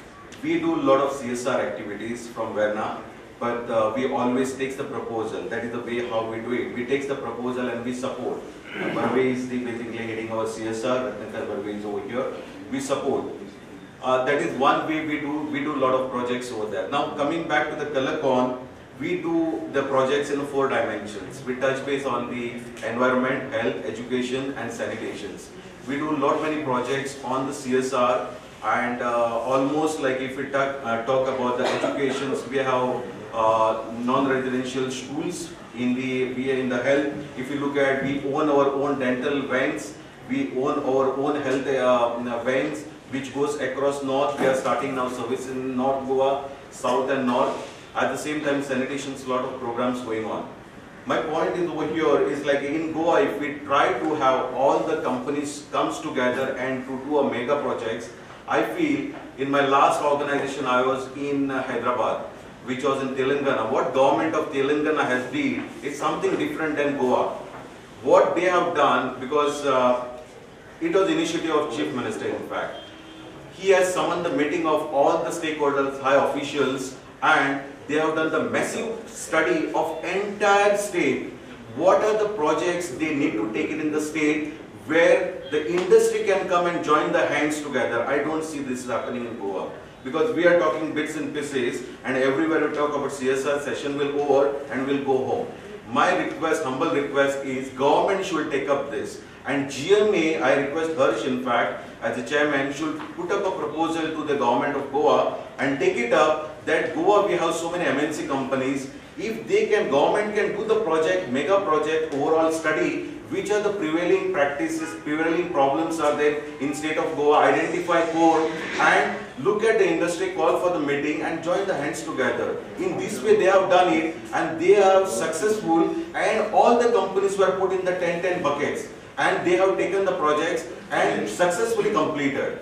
We do a lot of C S R activities from Verna, but uh, we always take the proposal. That is the way how we do it. We take the proposal and we support. Barve is the basically heading our C S R, Ratnakar Barve is over here. We support. Uh, that is one way we do, we do a lot of projects over there. Now coming back to the ColorCon, we do the projects in four dimensions. We touch base on the environment, health, education and sanitations. We do a lot many projects on the C S R, and uh, almost like if we talk, uh, talk about the educations, we have uh, non-residential schools. In the, we are in the health, if you look at, we own our own dental vans, we own our own health uh, vans, which goes across north. We are starting now service in North Goa, south and north. At the same time, sanitation, a lot of programs going on. My point is over here is like in Goa, if we try to have all the companies comes together and to do a mega projects, I feel in my last organization I was in uh, Hyderabad, which was in Telangana. What government of Telangana has did is something different than Goa. What they have done, because uh, it was initiative of Chief Minister in fact. He has summoned the meeting of all the stakeholders, high officials, and they have done the massive study of entire state. What are the projects they need to take it in the state where the industry can come and join the hands together. I don't see this happening in Goa. Because we are talking bits and pieces, and everywhere we talk about C S R, session will over and we'll go home. My request, humble request is government should take up this. And G M A, I request Harsh in fact, as the chairman, should put up a proposal to the government of Goa and take it up that Goa we have so many M N C companies. If they can, government can do the project, mega project, overall study, which are the prevailing practices, prevailing problems are there in state of Goa, identify core and look at the industry, call for the meeting and join the hands together. In this way they have done it and they are successful, and all the companies were put in the ten ten buckets and they have taken the projects and successfully completed.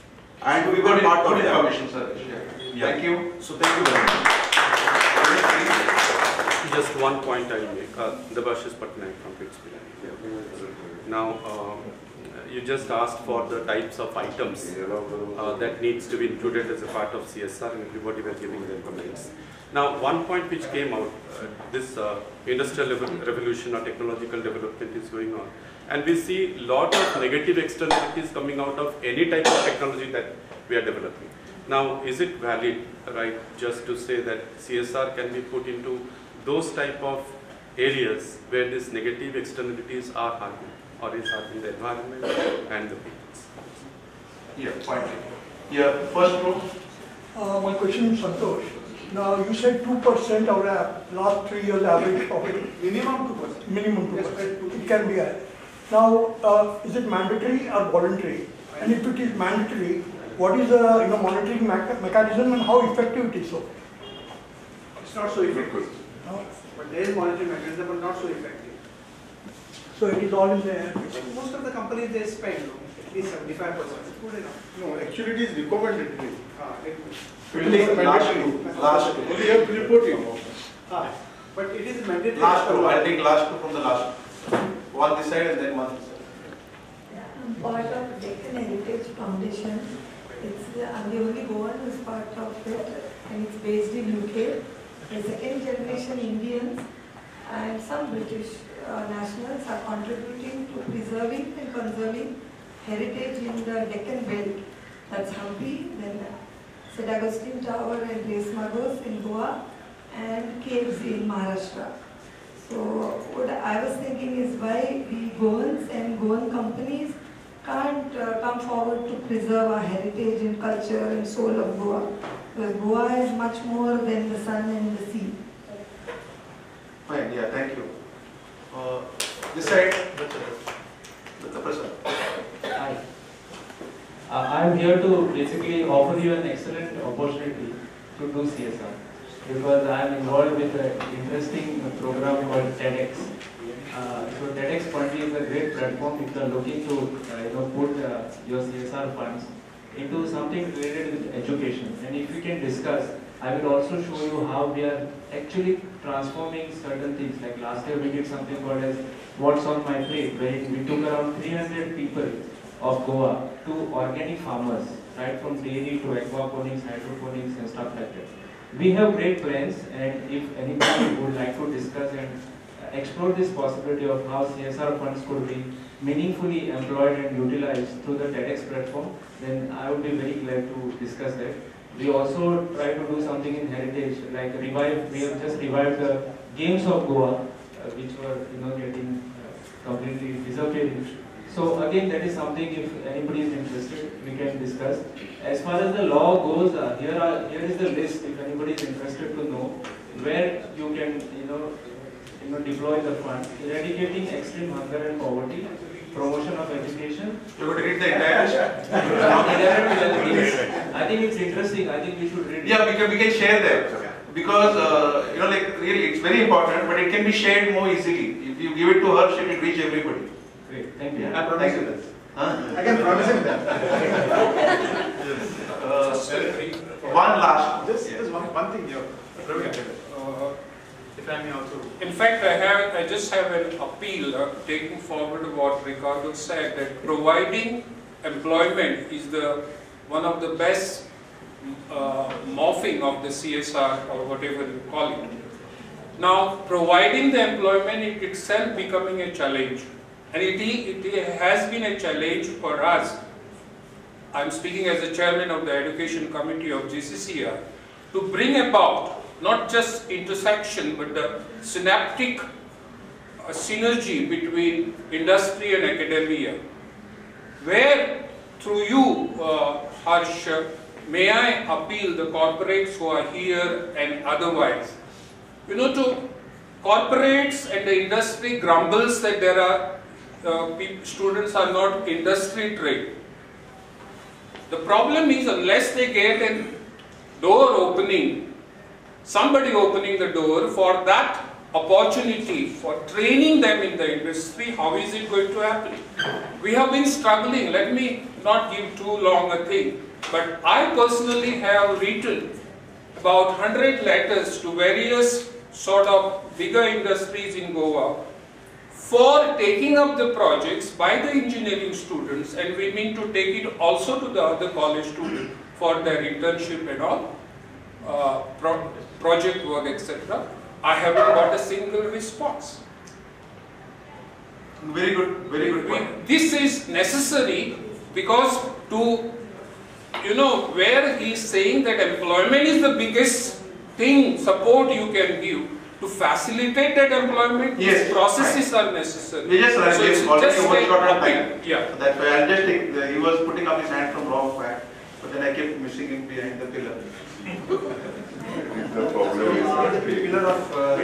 And we were part of that. Yeah. Thank you. So thank you very much. Just one point I will make. Uh, Debashis Patnaik from Pittsburgh. Yeah. Now, uh, you just asked for the types of items uh, that needs to be included as a part of C S R, and everybody were giving their comments. Now, one point which came out, uh, this uh, industrial revolution or technological development is going on, and we see a lot of negative externalities coming out of any type of technology that we are developing. Now, is it valid, right, just to say that C S R can be put into those type of areas where these negative externalities are harming, or is harming the environment and the people? Yeah, point. Yeah, first row. Uh, my question is Santosh. Now you said two percent of the last three years average profit. Minimum two percent. Minimum two percent. It can be high. Now, uh, is it mandatory or voluntary? And if it is mandatory, what is the you know monitoring mecha mechanism and how effective it is? So, It's not so effective. no? But there is monitoring mechanism, but not so effective. So it is all in the air. Most of the companies they spend at least seventy-five percent. It's good enough. No, actually it is recommended. Ah, it, Only last two. Last two. Only you have to report it. ah, but it is mandatory. Last two. I'll take last two from the last two. One this side and then one this side. I'm part of Deccan Heritage Foundation. It's the, I'm the only Goan who is part of it, and it's based in U K. The second generation Indians and some British uh, nationals are contributing to preserving and conserving heritage in the Deccan Belt. That's Hampi, then Saint Augustine Tower and Resmagos in Goa, and caves in Maharashtra. So what I was thinking is why we Goans and Goan companies can't uh, come forward to preserve our heritage and culture and soul of Goa. Because Goa is much more than the sun and the sea. Fine, yeah, thank you. Uh, this side, the person. Hi. Uh, I am here to basically offer you an excellent opportunity to do C S R because I am involved with an interesting program called TEDx. Uh, so TEDx Funding is a great platform if you are looking to uh, you know put uh, your C S R funds into something related with education. And if we can discuss, I will also show you how we are actually transforming certain things. Like last year we did something called as What's on My Plate, where we took around three hundred people of Goa to organic farmers, right from dairy to aquaponics, hydroponics and stuff like that. We have great plans, and if anybody would like to discuss and explore this possibility of how C S R funds could be meaningfully employed and utilized through the TEDx platform, then I would be very glad to discuss that. We also try to do something in heritage, like revive. We have just revived the games of Goa, uh, which were you know getting uh, completely disappearing. So again, that is something. If anybody is interested, we can discuss. As far as the law goes, uh, here are here is the list. If anybody is interested to know where you can you know you know deploy the fund, eradicating extreme hunger and poverty, promotion of education. You would read the entire list? I think it's interesting. I think we should read it. Yeah, we can, we can share that. Because, uh, you know, like, really, it's very important, but it can be shared more easily. If you give it to her, she will reach everybody. Great, thank you. I promise you that. Huh? I can promise him that. uh, one last. Just, just one, one thing here. Uh, if I may also. In fact, I have, I just have an appeal uh, taking forward what Ricardo said, that providing employment is the one of the best uh, morphing of the C S R or whatever you call it. Now, providing the employment is itself becoming a challenge, and it, it has been a challenge for us. I am speaking as the chairman of the Education Committee of G C C R to bring about not just intersection, but the synaptic uh, synergy between industry and academia, where through you, uh, Harsh, may I appeal the corporates who are here and otherwise, you know, to corporates and the industry grumbles that there are uh, students are not industry trained. The problem is unless they get a door opening, somebody opening the door for that opportunity for training them in the industry, how is it going to happen? We have been struggling. Let me not give too long a thing, but I personally have written about one hundred letters to various sort of bigger industries in Goa for taking up the projects by the engineering students, and we mean to take it also to the other college students for their internship and all, uh, pro project work, et cetera. I haven't got a single response. Very good, very good point. This is necessary because to you know, where he is saying that employment is the biggest thing, support you can give. To facilitate that employment, yes, these processes right. are necessary. We just ran so this already just one shot of like, time. yeah. So that's why I'll just take, the, he was putting up his hand from wrong side, but then I kept missing him behind the pillar. The problem is that the pillar of uh,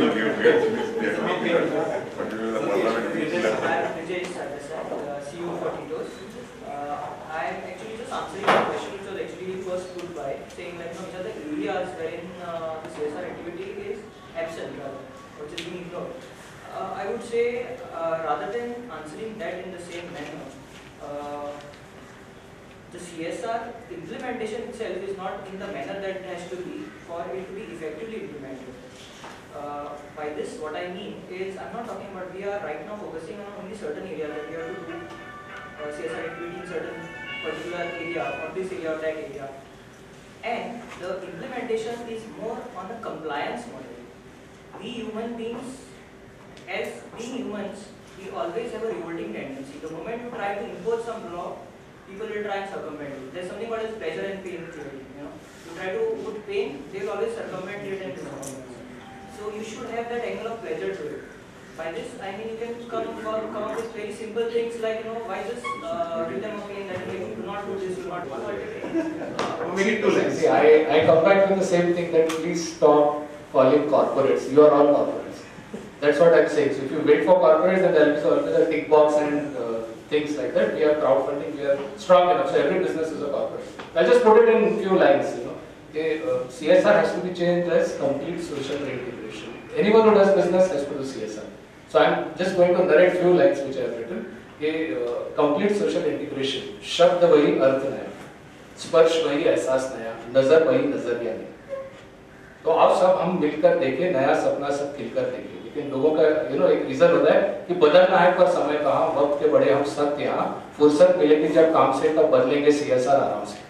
Vijay Sardesai, C E O for Tito's. I am actually just answering the question which was actually first put by saying that, you know, which are the areas wherein uh, the C S R activity is absent, rather, which is being ignored. Uh, I would say, uh, rather than answering that in the same manner, uh, the C S R implementation itself is not in the manner that it has to be for it to be effectively implemented. Uh, by this, what I mean is, I'm not talking about, we are right now focusing on only certain areas that we have to do uh, C S R activity in certain particular area, or this area or that area. And the implementation is more on the compliance model. We human beings, as being humans, we always have a revolting tendency. The moment you try to impose some law, people will try and circumvent it. There's something called as pleasure and pain theory. You know, you try to put pain, they will always circumvent it and circumvent it. So you should have that angle of pleasure to it. By this, I mean you can come, come, come up with very simple things like, you know, why just uh, give them a pain that you do not do this, do not do that. We need to lens. See, I, I come back to the same thing that please stop calling corporates. You are all corporates. That's what I'm saying. So if you wait for corporates, then there will be always a tick box and uh, things like that. We are crowdfunding, we are strong enough. So every business is a corporate. I'll just put it in few lines, you know. Okay, uh, C S R has to be changed as complete social reintegration. Anyone who does business has to do C S R. So I'm just going to narrate few lines which I have written. Okay, uh, complete social integration. शब्द वही अर्थ नया, स्पर्श वही एहसास नया, नजर वही नजरिया नहीं. तो आप सब हम मिलकर देखें, नया सपना सब खिलकर देखें. लेकिन लोगों का यू नो एक रीजन होता है कि बदलना है पर समय कहाँ, वक्त के बड़े हम सब यहाँ, फुर्सत मिलेगी जब काम से तब बदलेंगे सी एस आर आराम से.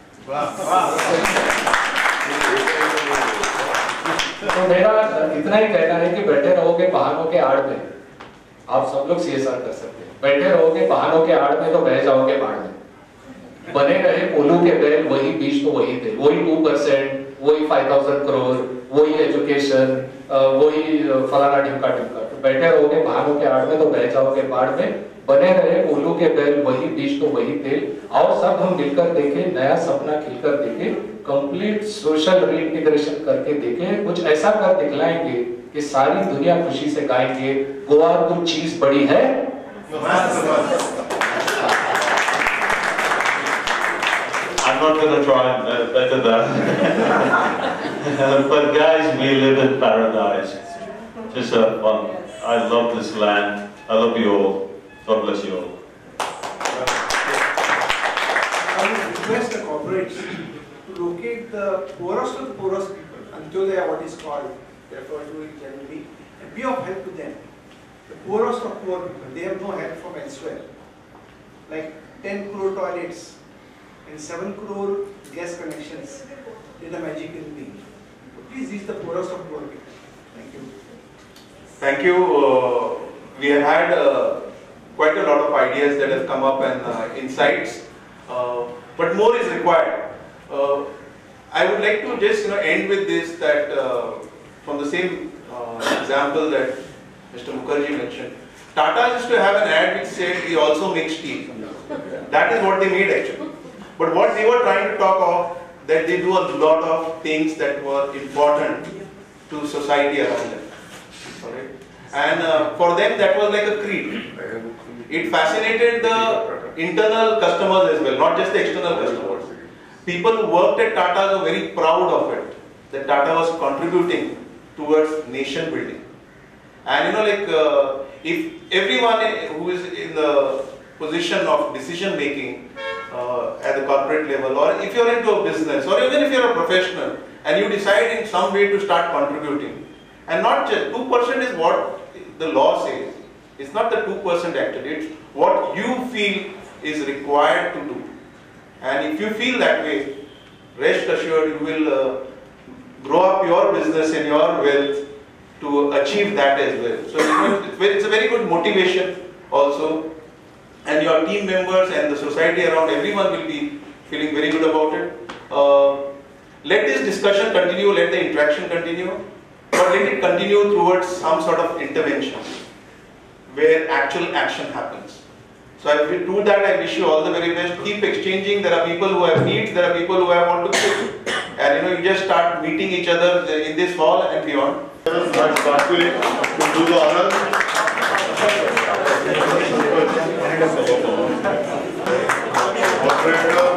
तो मेरा इतना ही कहना है कि बैठे रहोगे बहानों के आड़ में, आप सब लोग सी एस आर कर सकते हैं. बैठे रहोगे बहानों के आड़ में तो बह जाओगे बाढ़ में. बने रहे कोलू के बैल, वही बीज तो वही थे, वही टू परसेंट, वही फाइव थाउजेंड करोड़, वही एजुकेशन, वही फलाना ढिमका ढिमका. तो बैठे रहोगे बहानों के आड़ में तो बह जाओगे बाढ़ में. बने रहे कोलू के बैल, वही बीज तो वही तेल. आओ सब हम मिलकर देखें, नया सपना खिलकर देखें, कंप्लीट सोशल रीइंटीग्रेशन करके देखें. कुछ ऐसा कर दिखलाएंगे कि सारी दुनिया खुशी से गाएंगे, गोवा कुछ चीज बड़ी है. I'm not going to try and uh, better that. But guys, we live in paradise. Just have fun. I love this land. I love you all. God bless you all. I would request the corporates to locate the poorest of the poorest people, Antyodaya, what is called, referred to it generally, and be of help to them. The poorest of poor people, they have no help from elsewhere. Like ten crore toilets and seven crore gas connections did a magic in me. So please reach the poorest of poor people. Thank you. Thank you. Uh, we have had uh, quite a lot of ideas that have come up and uh, insights, uh, but more is required. Uh, I would like to just you know end with this, that uh, from the same uh, example that Mister Mukherjee mentioned. Tata used to have an ad which said we also make steel. That is what they made actually. But what they were trying to talk of, that they do a lot of things that were important to society around them. Alright? And uh, for them that was like a creed. It fascinated the internal customers as well, not just the external customers. People who worked at Tata were very proud of it, that Tata was contributing towards nation building. And you know, like uh, if everyone who is in the position of decision making uh, at the corporate level, or if you're into a business, or even if you're a professional and you decide in some way to start contributing, and not just two percent is what the law says, it's not the two percent actually, it's what you feel is required to do. And if you feel that way, rest assured you will uh, grow up your business and your wealth to achieve that as well. So it's a very good motivation also, and your team members and the society around, everyone will be feeling very good about it. Uh, let this discussion continue, let the interaction continue, but let it continue towards some sort of intervention where actual action happens. So if we do that, I wish you all the very best. Keep exchanging. There are people who have needs, there are people who have want to quit. And you know, you just start meeting each other in this hall and beyond. To do the honor.